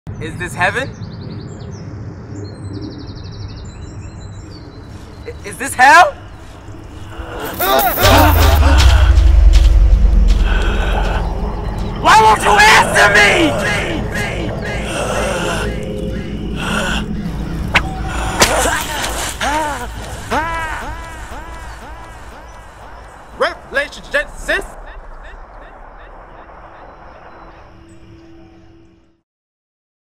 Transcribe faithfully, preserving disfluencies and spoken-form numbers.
Is this heaven? I- Is this hell? Why won't you answer me? Revelations, Genesis.